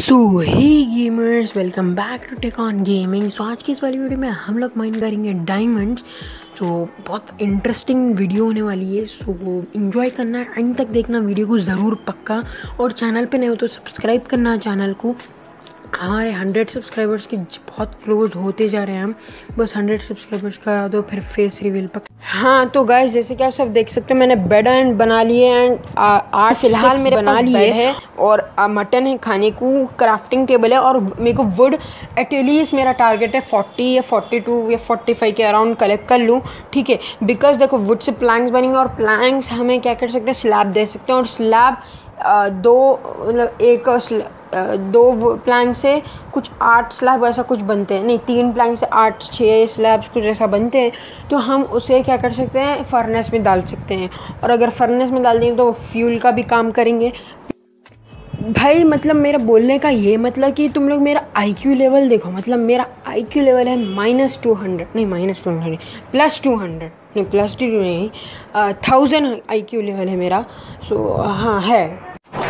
So hey gamers, welcome back to Tech On Gaming. So आज की इस वाली वीडियो में हम लोग माइन करेंगे डायमंड्स। सो बहुत इंटरेस्टिंग वीडियो होने वाली है। सो इन्जॉय करना है, एंड तक देखना वीडियो को ज़रूर पक्का। और चैनल पे नए हो तो सब्सक्राइब करना चैनल को। हमारे 100 सब्सक्राइबर्स के बहुत क्लोज होते जा रहे हैं हम। बस 100 सब्सक्राइबर्स करा दो, फिर फेस रिवील पर। हाँ तो गाइस, जैसे कि आप सब देख सकते हो, मैंने बेड एंड बना लिए एंड आज फिलहाल मेरे बना लिए है। और मटन है खाने को, क्राफ्टिंग टेबल है, और मेरे को वुड एटलीस्ट मेरा टारगेट है 40 या 42 या 45 के अराउंड कलेक्ट कर लूँ। ठीक है, बिकॉज देखो वुड से प्लैंक्स बनेंगे, और प्लैंक्स हमें क्या कर सकते हैं, स्लैब दे सकते हैं। और स्लैब दो प्लैंक से कुछ 8 स्लैब ऐसा कुछ बनते हैं, नहीं 3 प्लैंक से 8-6 स्लैब्स कुछ ऐसा बनते हैं। तो हम उसे क्या कर सकते हैं, फर्नेस में डाल सकते हैं। और अगर फर्नेस में डाल देंगे तो वो फ्यूल का भी काम करेंगे भाई। मतलब मेरा बोलने का ये मतलब कि तुम लोग मेरा IQ लेवल देखो। मतलब मेरा IQ लेवल है -200, नहीं -200 +200, नहीं +2 नहीं, 1000 IQ लेवल है मेरा। सो हाँ है।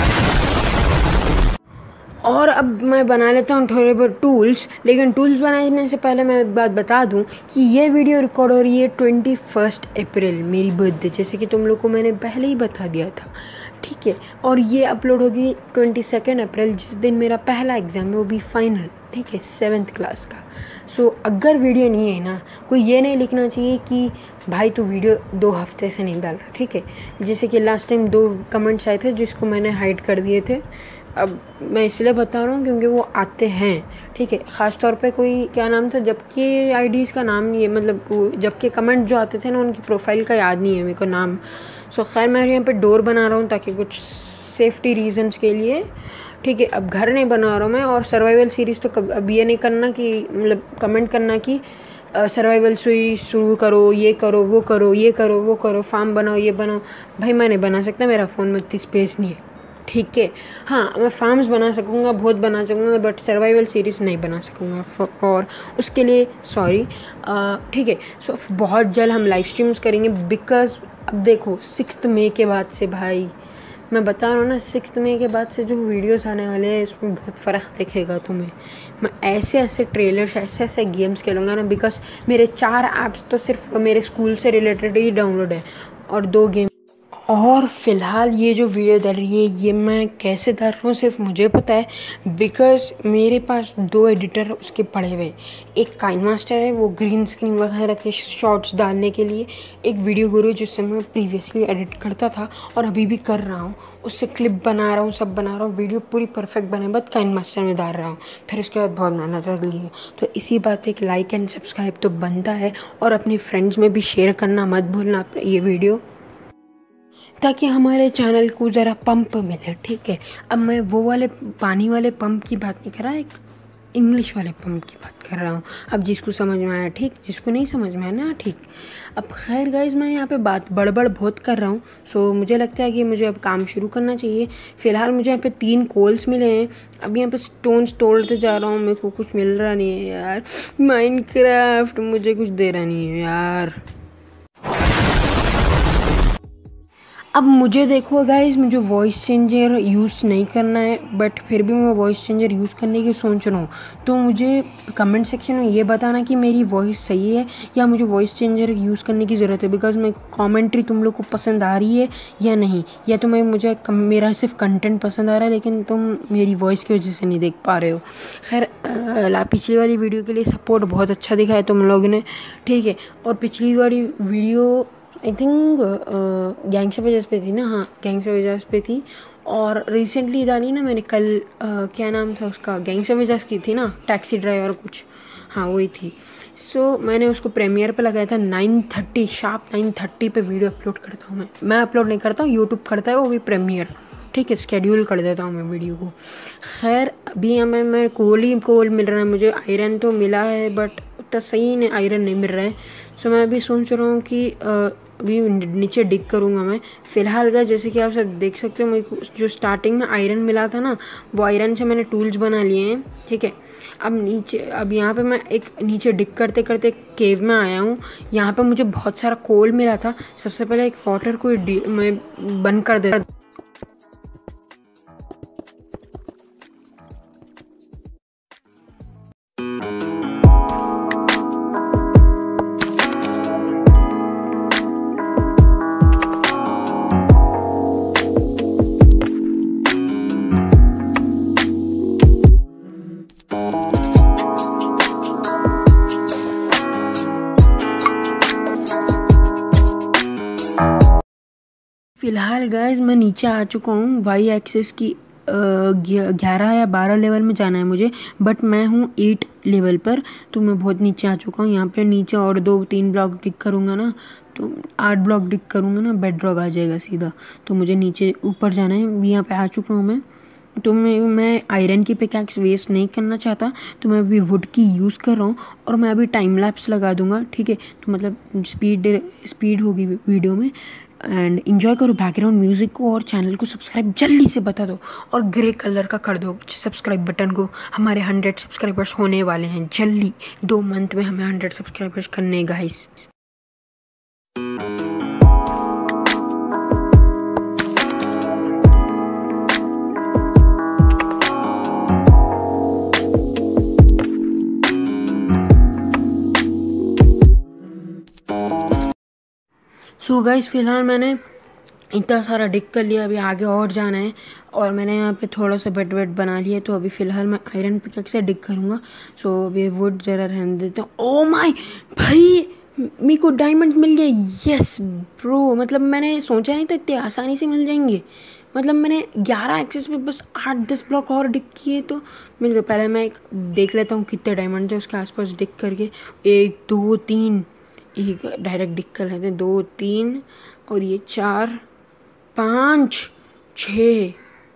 और अब मैं बना लेता हूँ थोड़े बहुत टूल्स। लेकिन टूल्स बनाने से पहले मैं एक बात बता दूँ कि ये वीडियो रिकॉर्ड हो रही है 21 अप्रैल, मेरी बर्थडे, जैसे कि तुम लोग को मैंने पहले ही बता दिया था। ठीक है, और ये अपलोड होगी 22 अप्रैल, जिस दिन मेरा पहला एग्ज़ाम है, वो भी फाइनल। ठीक है, 7th क्लास का। सो अगर वीडियो नहीं है ना, कोई ये नहीं लिखना चाहिए कि भाई तू वीडियो 2 हफ्ते से नहीं डाल रहा। ठीक है, जैसे कि लास्ट टाइम 2 कमेंट्स आए थे जिसको मैंने हाइड कर दिए थे। अब मैं इसलिए बता रहा हूँ क्योंकि वो आते हैं। ठीक है, ख़ास तौर पे कोई क्या नाम था, जबकि आईडीज़ का नाम नहीं है, मतलब वो जबकि कमेंट जो आते थे ना, उनकी प्रोफाइल का याद नहीं है मेरे को नाम। सो खैर, मैं यहाँ पे डोर बना रहा हूँ ताकि कुछ सेफ्टी रीजंस के लिए। ठीक है, अब घर नहीं बना रहा हूँ मैं। और सर्वाइवल सीरीज़ तो कब अब ये नहीं करना कि मतलब कमेंट करना कि सर्वाइवल सीरीज शुरू करो, ये करो, वो करो, ये करो, वो करो, फार्म बनाओ, ये बनाओ। भाई मैं नहीं बना सकता, मेरा फ़ोन में इतनी स्पेस नहीं है। ठीक है, हाँ मैं फार्म्स बना सकूँगा, बहुत बना सकूँगा, बट सर्वाइवल सीरीज़ नहीं बना सकूँगा, और उसके लिए सॉरी। ठीक है, सो बहुत जल्द हम लाइव स्ट्रीम्स करेंगे। बिकॉज अब देखो 6 मई के बाद से, भाई मैं बता रहा हूँ ना, 6 मई के बाद से जो वीडियोस आने वाले हैं उसमें बहुत फ़र्क दिखेगा तुम्हें। मैं ऐसे ऐसे ट्रेलर्स, ऐसे ऐसे गेम्स खेलूँगा ना, बिकॉज मेरे 4 ऐप्स तो सिर्फ मेरे स्कूल से रिलेटेड ही डाउनलोड है, और 2 गेम। और फ़िलहाल ये जो वीडियो डाल रही है, ये मैं कैसे डाल रहा हूँ सिर्फ मुझे पता है, बिकॉज़ मेरे पास 2 एडिटर उसके पड़े हुए। एक काइन मास्टर है, वो ग्रीन स्क्रीन वगैरह के शॉर्ट्स डालने के लिए। एक वीडियो गुरु, जिससे मैं प्रीवियसली एडिट करता था और अभी भी कर रहा हूँ, उससे क्लिप बना रहा हूँ, सब बना रहा हूँ, वीडियो पूरी परफेक्ट बने, बट काइन मास्टर में डाल रहा हूँ। फिर उसके बाद बहुत मेहनत लगी है। तो इसी बात पर एक लाइक एंड सब्सक्राइब तो बनता है, और अपने फ्रेंड्स में भी शेयर करना मत भूलना ये वीडियो, ताकि हमारे चैनल को ज़रा पंप मिले। ठीक है, अब मैं वो वाले पानी वाले पंप की बात नहीं कर रहा, एक इंग्लिश वाले पंप की बात कर रहा हूँ। अब जिसको समझ में आया ठीक, जिसको नहीं समझ में आया ना ठीक। अब खैर गाइज, मैं यहाँ पे बात बड़बड़ बहुत कर रहा हूँ। सो मुझे लगता है कि मुझे अब काम शुरू करना चाहिए। फ़िलहाल मुझे यहाँ पे 3 कोल्स मिले हैं। अब यहाँ पे स्टोन्स तोड़ते जा रहा हूँ, मेरे को कुछ मिल रहा नहीं है यार। माइनक्राफ्ट मुझे कुछ दे रहा नहीं है यार। अब मुझे देखो गाइज, मुझे वॉइस चेंजर यूज़ नहीं करना है, बट फिर भी मैं वॉइस चेंजर यूज़ करने की सोच रहा हूँ। तो मुझे कमेंट सेक्शन में ये बताना कि मेरी वॉइस सही है या मुझे वॉइस चेंजर यूज़ करने की ज़रूरत है। बिकॉज मैं कमेंट्री तुम लोग को पसंद आ रही है या नहीं, या तो मुझे मेरा सिर्फ कंटेंट पसंद आ रहा है लेकिन तुम मेरी वॉइस की वजह से नहीं देख पा रहे हो। खैर, पिछली वाली वीडियो के लिए सपोर्ट बहुत अच्छा दिखा है तुम लोगों ने। ठीक है, और पिछली वाली video I think Gangs of Vegas पे थी ना, हाँ गैंग्स ऑफ वेजास पे थी। और रिसेंटली डाली ना मैंने कल, क्या नाम था उसका, गैंग्स ऑफ वेजास की थी ना, टैक्सी ड्राइवर कुछ, हाँ वही थी। सो मैंने उसको प्रीमियर पे लगाया था। 9:30 शार्प 9:30 पे वीडियो अपलोड करता हूँ मैं अपलोड नहीं करता हूँ, यूट्यूब करता है, वो भी प्रीमियर। ठीक है, स्केड्यूल कर देता हूँ मैं वीडियो को। खैर, अभी हमें मैं कोल मिल रहा है मुझे। आयरन तो मिला है बट उतना सही नहीं, आयरन नहीं मिल रहा है। सो मैं अभी सोच रहा हूँ कि अभी नीचे डिग करूँगा मैं। फ़िलहाल गाइस, जैसे कि आप सब देख सकते हो, मेरे को जो स्टार्टिंग में आयरन मिला था ना, वो आयरन से मैंने टूल्स बना लिए हैं। ठीक है, अब यहाँ पे मैं एक नीचे डिग करते करते केव में आया हूँ। यहाँ पे मुझे बहुत सारा कोल मिला था। सबसे पहले एक वाटर को मैं बंद कर देता फ़िलहाल गाइस मैं नीचे आ चुका हूँ। वाई एक्सिस की 11 या 12 लेवल में जाना है मुझे, बट मैं हूँ 8 लेवल पर, तो मैं बहुत नीचे आ चुका हूँ। यहाँ पे नीचे और 2-3 ब्लॉक डिग करूँगा ना, तो 8 ब्लॉक डिग करूँगा ना, बेड रॉक आ जाएगा सीधा। तो मुझे नीचे ऊपर जाना है। यहाँ पे आ चुका हूँ मैं। तो मैं आयरन की पिकैक्स वेस्ट नहीं करना चाहता, तो मैं अभी वुड की यूज़ कर रहा हूँ। और मैं अभी टाइम लैप्स लगा दूंगा, ठीक है। तो मतलब स्पीड होगी वीडियो में। एंड इन्जॉय करो बैकग्राउंड म्यूज़िक को, और चैनल को सब्सक्राइब जल्दी से बता दो, और ग्रे कलर का कर दो सब्सक्राइब बटन को। हमारे 100 सब्सक्राइबर्स होने वाले हैं जल्दी। 2 मंथ में हमें 100 सब्सक्राइबर्स करने गाइस। सो गाइस फ़िलहाल मैंने इतना सारा डिग कर लिया, अभी आगे और जाना है। और मैंने यहाँ पे थोड़ा सा बेड वेड बना लिया, तो अभी फ़िलहाल मैं आयरन पिकैक्स से डिग करूँगा। सो अभी वुड ज़रा रहने देता हूँ। ओ माय भाई, मेरे को डायमंड मिल गए। यस ब्रो, मतलब मैंने सोचा नहीं था इतनी आसानी से मिल जाएंगे। मतलब मैंने 11 एक्सेस में बस 8-10 ब्लॉक और डिग किए तो मिल गए। पहले मैं एक देख लेता हूँ कितने डायमंड है उसके आसपास डिग करके। 1 2 3, एक डायरेक्ट डिग कर लेते हैं। 2 3 और ये 4 5 6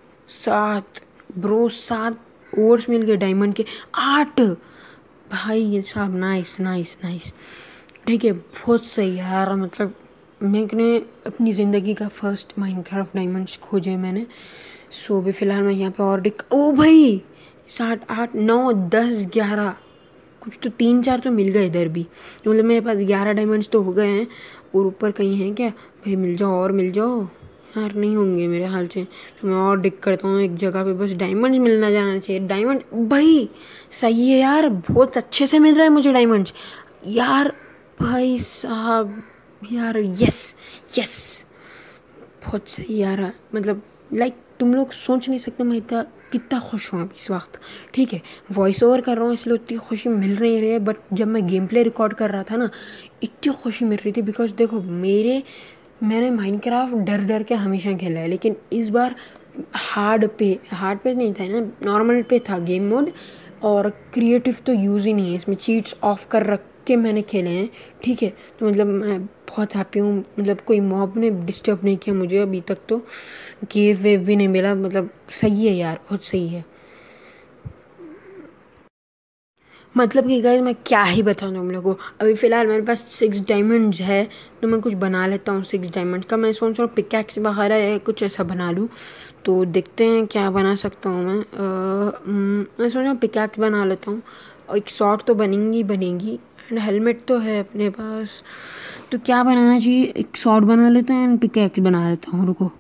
7 ब्रो, 7 ओर्स मिल गए डायमंड के। 8 भाई, ये सब नाइस नाइस नाइस, ठीक है, बहुत सही यार। मतलब मैंने अपनी ज़िंदगी का फर्स्ट माइनक्राफ्ट डायमंड्स खोजे मैंने। सो भी फ़िलहाल मैं यहाँ पे और डिग, ओ भाई 7 8 9 10 11 कुछ तो 3-4 तो मिल गए इधर भी। तो मतलब मेरे पास 11 डायमंड्स तो हो गए हैं। और ऊपर कहीं हैं क्या भाई? मिल जाओ और मिल जाओ यार, नहीं होंगे मेरे हाल से। तो मैं और डिग करता हूँ एक जगह पे, बस डायमंड मिलना जाना चाहिए। डायमंड भाई सही है यार, बहुत अच्छे से मिल रहा है मुझे डायमंड्स यार। भाई साहब यार, यस यस, बहुत सही यार। मतलब लाइक तुम लोग सोच नहीं सकते मैं इतना कितना खुश हूँ इस वक्त, ठीक है। वॉइस ओवर कर रहा हूँ इसलिए उतनी खुशी मिल नहीं रही है, बट जब मैं गेम प्ले रिकॉर्ड कर रहा था ना, इतनी खुशी मिल रही थी। बिकॉज देखो मैंने माइनक्राफ्ट डर डर के हमेशा खेला है, लेकिन इस बार हार्ड पे नहीं था ना, नॉर्मल पे था गेम मोड। और क्रिएटिव तो यूज़ ही नहीं है इसमें, चीट्स ऑफ कर रख के मैंने खेले हैं, ठीक है। तो मतलब मैं बहुत हैप्पी हूँ। मतलब कोई मॉब ने डिस्टर्ब नहीं किया मुझे अभी तक, तो केव वेव भी नहीं मिला। मतलब सही है यार, बहुत सही है। मतलब कि गाइस मैं क्या ही बताऊँ तुम लोगों को। अभी फ़िलहाल मेरे पास 6 डायमंड्स है, तो मैं कुछ बना लेता हूँ 6 डायमंड का। मैं सोच रहा हूँ पिकैक्स वगैरह है कुछ ऐसा बना लूँ, तो देखते हैं क्या बना सकता हूँ मैं। मैं सोच रहा हूँ पिकैक्स बना लेता हूँ, और एक शॉर्ट तो बनेगी एंड हेलमेट तो है अपने पास। तो क्या बनाना चाहिए? एक शॉर्ट बना लेते हैं एंड पिकैक्स बना लेता हूँ। रुको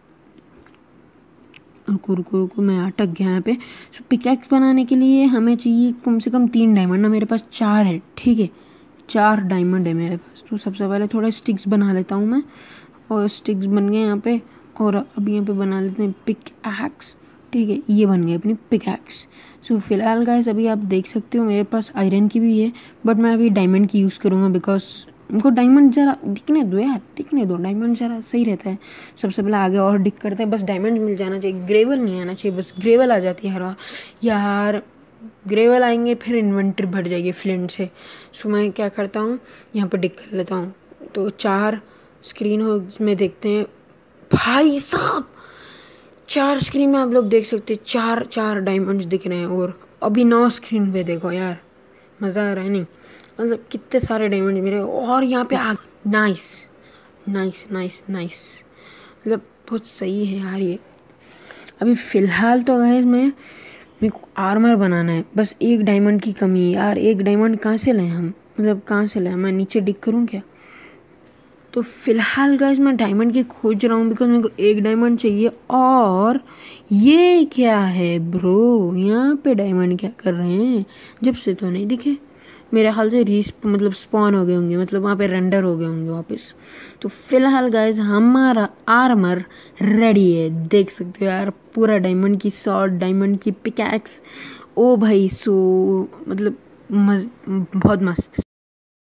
रुको रुको रुको, मैं अटक गया यहाँ पे। सो पिकैक्स बनाने के लिए हमें चाहिए कम से कम 3 डायमंड ना, मेरे पास 4 है, ठीक है। 4 डायमंड है मेरे पास। तो सबसे पहले थोड़ा स्टिक्स बना लेता हूँ मैं, और स्टिक्स बन गए यहाँ पे। और अब यहाँ पे बना लेते हैं पिकैक्स, ठीक है। ये बन गए अपनी पिकैक्स। सो फिलहाल गाइस अभी आप देख सकते हो मेरे पास आयरन की भी है, बट मैं अभी डायमंड की यूज़ करूँगा। बिकॉज उनको डायमंड ज़रा दिखने दो यार, दिखने दो, डायमंड ज़रा सही रहता है। सबसे पहले आगे और डिक करते हैं, बस डायमंड मिल जाना चाहिए, ग्रेवल नहीं आना चाहिए। बस ग्रेवल आ जाती है हर बार यार, ग्रेवल आएंगे फिर इन्वेंट्री बढ़ जाएगी फ्लिंट से। सो मैं क्या करता हूँ, यहाँ पर डिक कर लेता हूँ। तो 4 स्क्रीन हो में देखते हैं भाई साहब, 4 स्क्रीन में आप लोग देख सकते हैं 4 डायमंड्स दिख रहे हैं। और अभी 9 स्क्रीन पे देखो यार, मज़ा आ रहा है नहीं? मतलब कितने सारे डायमंड मेरे। और यहाँ पे नाइस नाइस नाइस नाइस, मतलब बहुत सही है यार ये। अभी फ़िलहाल तो गाइस मेरे को आर्मर बनाना है, बस 1 डायमंड की कमी है यार। 1 डायमंड कहाँ से लाएं हम? मतलब कहाँ से लाएं? मैं नीचे डिग करूँ क्या? तो फ़िलहाल गाइस मैं डायमंड की खोज रहा हूँ, बिकॉज मेरे को 1 डायमंड चाहिए। और ये क्या है ब्रो, यहाँ पे डायमंड क्या कर रहे हैं? जब से तो नहीं दिखे मेरे ख्याल से। मतलब स्पॉन हो गए होंगे, मतलब वहाँ पे रेंडर हो गए होंगे वापस। तो फिलहाल गाइस हमारा आर्मर रेडी है, देख सकते हो यार। पूरा डायमंड की शॉर्ट, डायमंड की पिकैक्स, ओ भाई। सो मतलब बहुत मस्त।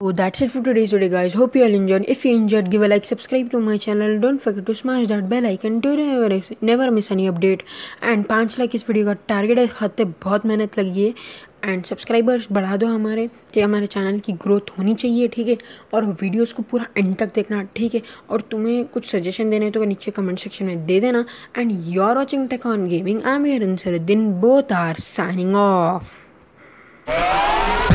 So that's it for today's video, guys. Hope you all enjoyed. If you enjoyed, give a like, subscribe to my channel. Don't forget to smash that bell icon to never miss any update. And 5 lakh इस video का target है, खाते बहुत मेहनत लगी है. And subscribers बढ़ा दो हमारे, कि हमारे चैनल की ग्रोथ होनी चाहिए, ठीक है. और वीडियोस को पूरा एंड तक देखना, ठीक है. और तुम्हें कुछ सजेशन देने तो नीचे कमेंट सेक्शन में दे देना. And you are watching Tech On Gaming. I am here in sir दिन, बोथ आर साइनिंग ऑफ.